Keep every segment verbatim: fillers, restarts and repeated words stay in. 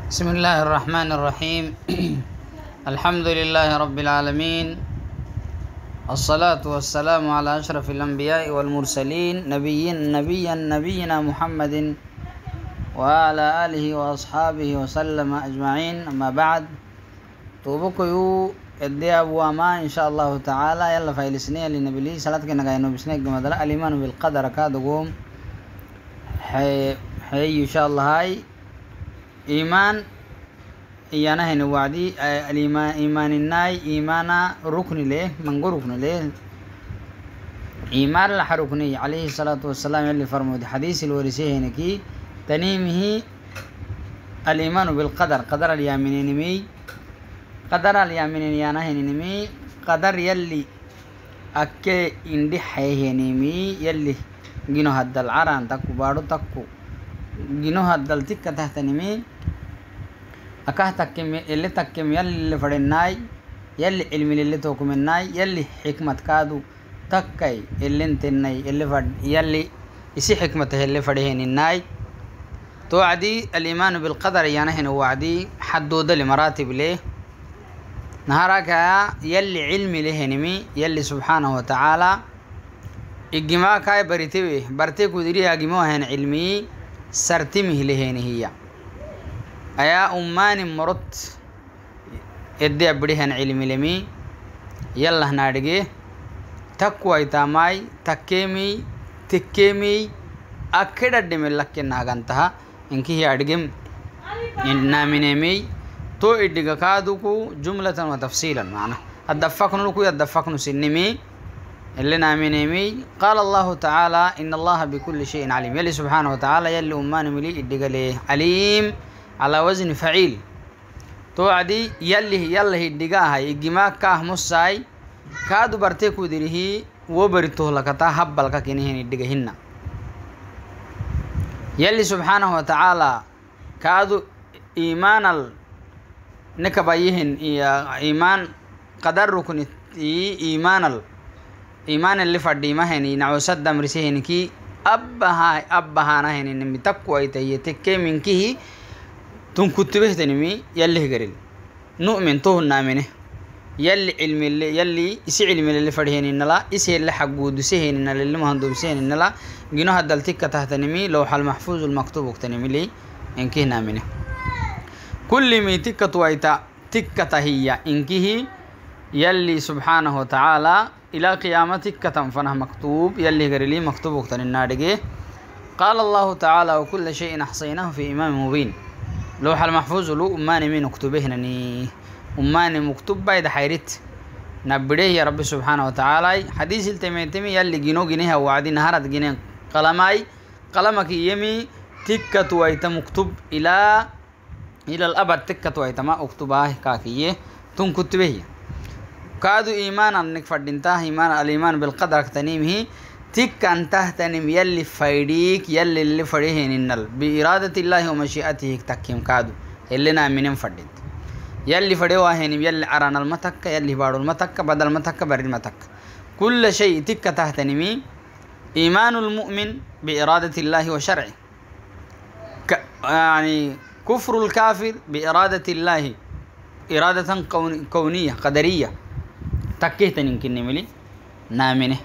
بسم الله الرحمن الرحيم. الحمد لله رب العالمين، الصلاة والسلام على أشرف الأنبياء والمرسلين نبيين نبيا نبينا محمد وعلى آله وأصحابه وسلم أجمعين. أما بعد، توبكيو ادي أبو ما إن شاء الله تعالى يلا فايلسنية لنبيلي صلاة كنا جاينو بسنيك مثلا الإيمان بالقدر كادقوم حي حي إن شاء الله. هاي إيمان إيانا هنا وعدي الإيمان إيمان الناي إيمانا ركن له منقول ركن له إيمان لح ركني عليه الصلاة والسلام اللي فرمود حديث الورثي هنا كي تنيمه الإيمان بالقدر، قدر اليامين نمي قدر اليامين يانا هنا نمي قدر يلي أكي إندي حيه نمي يلي جينو هاد العران تكو بارو تكو جينو هاد التكة تحت نمي أكاه تكيم اللي تكيم يلي اللي فرناي يلي علم اللي توكم الناي يلي حكمة كادو تكاي اللي انتناي اللي فرد يلي يسي حكمته اللي فرهين الناي توعدي الإيمان بالقدر يعني هنا وعدي حدود لمراتب ليه نهارك يلي علم له نمي يلي سبحانه وتعالى الجماعة كاي بريتوي برتيكو دريها جماعة هن علمي سرتمه لهن هي أيا أمان مرت يدي أبديهن علمي لمي يلا هنادقي تقوى تاماي تكيمي تكيمي أكيد أدم لك ناقنتها إنك هي أدقم إننا منامي تو إدقا كادوكو جملة وتفصيلا معنا الدفقن لكو يدفقن سنمي اللي نامنيمي. قال الله تعالى إن الله بكل شيء عليم يلي سبحانه وتعالى يلي أمان ملي إدقا ليه عليم على وزن فعيل توعدي يلي يلي الدقاها يجمع كاه مصاي كادو برتكو دريه وبرتوه لكتا هبل كينهن الدقاهن يلي سبحانه وتعالى كادو إيمان نكبايهن إيمان قدر ركن إيمان ال إيمان اللي فردي ما هني نعوسد دمرسهن كي أبها أبها نهن نمي تقوى تيتك من كيه تون كتبه تنمي يلي هجرل نؤمن توه نامنه يلي علم اللي يلي يسي علم اللي فرهين النلا يسي اللي حقود سهين النلا اللي مهندو سهين النلا جنو هدل تكة تحت نمي لوح المحفوظ المكتوب تنمي لي إنكه نامنه كل مي تكة تويتا تكة هي إنكه يلي سبحانه وتعالى إلى قيامتك تنفنه مكتوب يلي هجرلي مكتوب تننادجه. قال الله تعالى وكل شيء أحصيناه في إمام مبين لوح المحفوظ له أماني من مكتوبه هنني أماني مكتوب بايد حيرت نبديه يا رب سبحانه وتعالى. حديث التميتمي يلي جنو جنيها وعدي نهارت جنيه قلماي قلمك يمي تكة ويتا مكتوب إلى إلى الأبد تكة ويتا ما أكتباه كاكيه تون كتبه كادو إيمانا انك فردينتاه إيمان الإيمان بالقدر تنيمه تك أنته تنم يلي فايديك يلي اللي فريهن النل بإرادة الله ومشيئته تكيم كادو اللي نامين فرديت يلي فريوه هنم يلي عران المتك يلي بارو المتك بدل المتك بر المتك كل شيء تك تهتنمي. إيمان المؤمن بإرادة الله وشرعه ك يعني كفر الكافر بإرادة الله إرادة كون كونية قدرية تكيتن يمكن نملي نامنه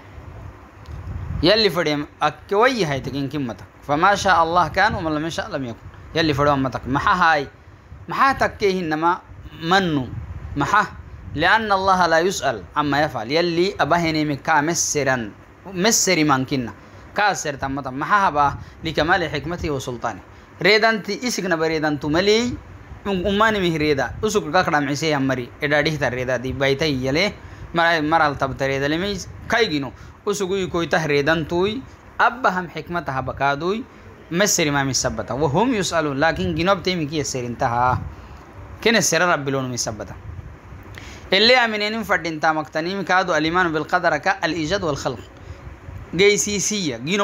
يلي فريم أكوي هاي تكين كمتك فما شاء الله كان وما لم يشاء لم يكن يلي فريم متك محا هاي محا تكيه إنما منو محا لأن الله لا يسأل عما يفعل يلي أبهني مكا مسرا مسري مانكنا كاسر تمتا محا هبا لكمال حكمته وسلطانه ريدان تي إسكنا بريدان تملي أماني مهريدا أسوك كاكرا معسي أمري إداديه تريدا دي بايتاي يلي مرال تبتريدا لمي كايجينو وسقوي كوي تهريدان توي أبهم حكمتها بكادوي مسر ما مسبتا وهم يسألون لكن جنوب تيمي كي يسير انتهى كن السر رب لون مسبتا اللي أمنين فرد انتا مقتنيم كادو الإيمان بالقدر كالإيجاد والخلق جيسيسية جنو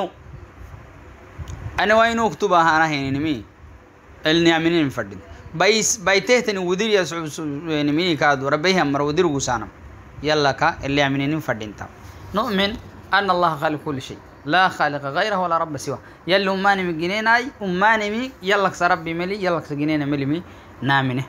أنا وين أكتبها أنا هنا نمي اللي أمنين فرد بايس بايتهتني ودير يسوع نمي كادو ربيه أمر ودير وسانم يلا كا اللي أمنين فرد انتا نؤمن أن الله خالق كل شيء لا خالق غيره ولا رب سواه. يلا أماني من جنيناي أماني مي يلا ربي ملي يلا جنينة ملي مي نامنه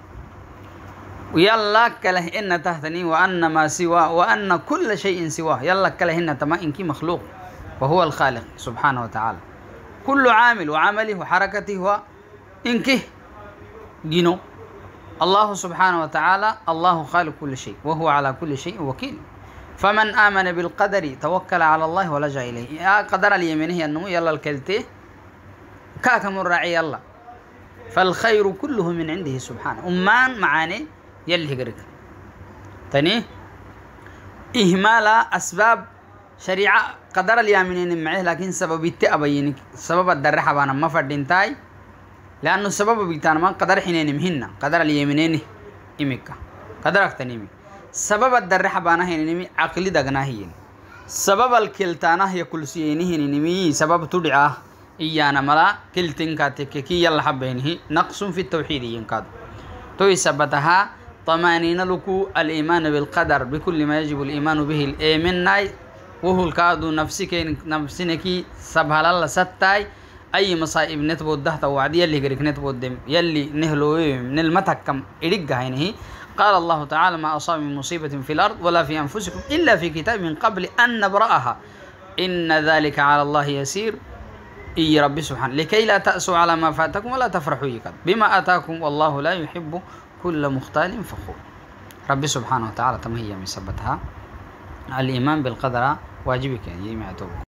ويلا كله إن تحتني وأن ما سواه وأن كل شيء سواه يلا كله إن تما إنك مخلوق وهو الخالق سبحانه وتعالى. كل عامل وعمله وحركته هو إنك جنو الله سبحانه وتعالى. الله خالق كل شيء وهو على كل شيء وكيل. فمن آمن بالقدر توكل على الله ولجأ إليه. يا قدر اليمينه أنه يلا الكلته كاكم الرعي الله. فالخير كله من عنده سبحانه. أمان معاني يلي هجرك تاني إهمال أسباب شريعة قدر اليمينين معه لكن سبب التأبينك سبب الدرحة بانا ما فردين تاي لأنه السبب بيتانا ما قدر حينين مهنا قدر اليمينين إمكا قدرك تنيمي سبب الدرحة بانا هينيمي عقلي دغنا هي سبب الكلتانا هي كل شيء هينيمي سبب تدعى إيانا ملا كلتين كاتككي يلا حبينه نقص في التوحيد ينقاد تو يثبتها طمانينة لكو الإيمان بالقدر بكل ما يجب الإيمان به الإيمان ناي وهو الكادو نفسك نفسنكي سبحان الله ستاي أي مصائب نتبود ده توعد يلي غيرك نتبود دم يلي نهلو من المتكم إرجع هنا. قال الله تعالى ما أصاب من مصيبة في الأرض ولا في أنفسكم إلا في كتاب من قبل أن نبرأها إن ذلك على الله يسير. إي ربي سبحانه لكي لا تأسوا على ما فاتكم ولا تفرحوا يكاد بما أتاكم والله لا يحب كل مختال فخور. ربي سبحانه وتعالى تمهي من سبتها الإيمان بالقدر واجبك يعني ما